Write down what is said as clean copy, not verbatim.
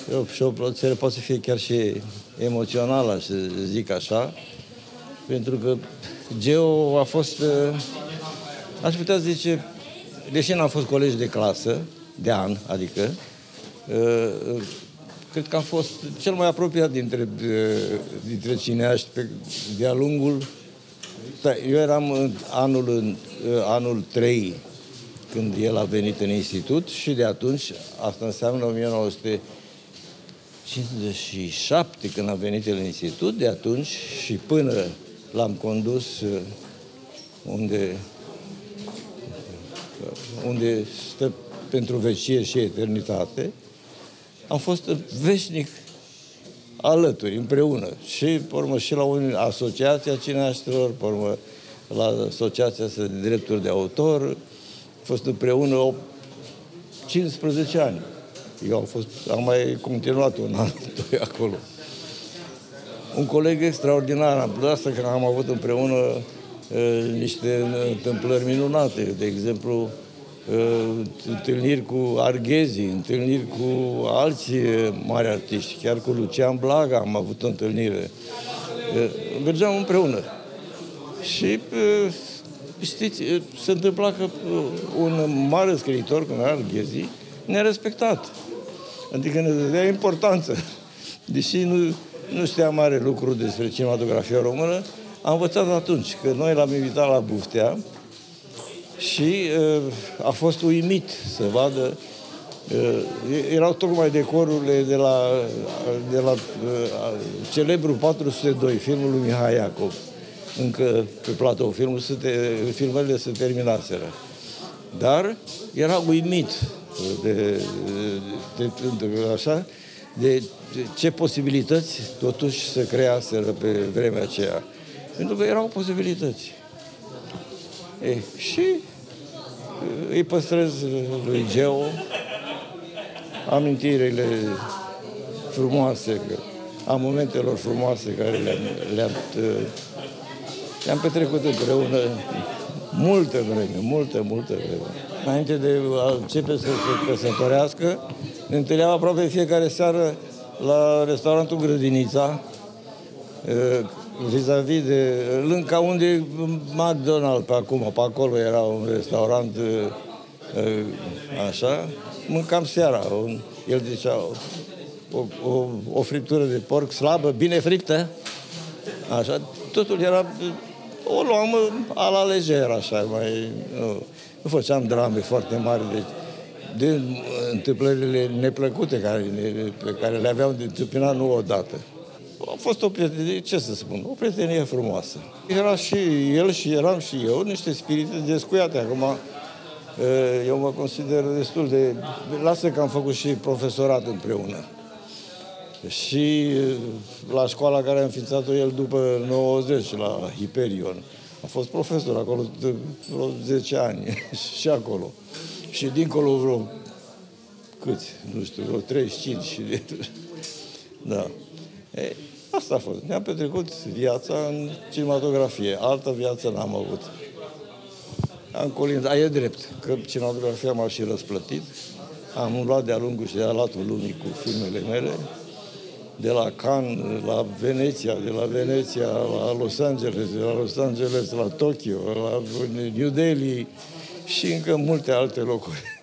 Și o plăcere poate să fie chiar și emoțională, să zic așa, pentru că Geo a fost, aș putea zice, deși n-am fost colegi de clasă, de an, adică, cred că am fost cel mai apropiat dintre cineaști de-a lungul. Eu eram în anul 3 când el a venit în institut și de atunci, asta înseamnă 1957 când a venit el în institut, de atunci și până l-am condus unde stă pentru vecie și eternitate, am fost veșnic alături, împreună. Și, pe urmă, și la Asociația Cineaștilor, pe urmă, la Asociația de Drepturi de Autor, am fost împreună 15 ani. Eu am mai continuat un an, doi acolo. Un coleg extraordinar, de asta că am avut împreună niște întâmplări minunate, de exemplu, întâlniri cu Arghezi, întâlniri cu alți mari artiști, chiar cu Lucian Blaga am avut o întâlnire. Mergeam împreună. Și știți, se întâmpla că un mare scriitor, cum era Arghezi, ne-a respectat. Adică ne dădea importanță. Deși nu știa mare lucru despre cinematografia română, am învățat atunci, că noi l-am invitat la Buftea și a fost uimit să vadă. Erau tocmai decorurile de la celebrul 402, filmul lui Mihai Iacov. Încă pe platou, filmările se terminaseră. Dar era uimit de ce posibilități totuși se creaseră pe vremea aceea. Pentru că erau posibilități. Și îi păstrez lui Geo amintirile frumoase, a momentelor frumoase care le-am petrecut împreună multă vreme. Înainte de a începe să se căsătorească, ne întâlneam aproape fiecare seară la restaurantul Grădinița, vis-a-vis de, lângă unde e McDonald's pe acum, pe acolo era un restaurant, așa, mâncam seara, el zicea o friptură de porc slabă, bine friptă, așa, totul era, o luam a la lejer, așa, nu făceam drame foarte mari, de întâmplările neplăcute pe care le aveam de întâmpinat nu odată. A fost o prietenie, ce să spun, o prietenie frumoasă. Era și el și eram și eu, niște spirite descuiate. Acum, eu mă consider destul de... Lasă că am făcut și profesorat împreună. Și la școala care a înființat-o el după 90, la Hyperion. A fost profesor acolo vreo 10 ani și acolo. Și dincolo vreo câți, nu știu, vreo 35. Da. Asta a fost. Ne-am petrecut viața în cinematografie. Altă viață n-am avut. E drept că cinematografia m-a și răsplătit. Am luat de-a lungul și de-a latul lumii cu filmele mele. De la Cannes la Veneția, de la Veneția la Los Angeles, de la Los Angeles la Tokyo, la New Delhi și încă multe alte locuri.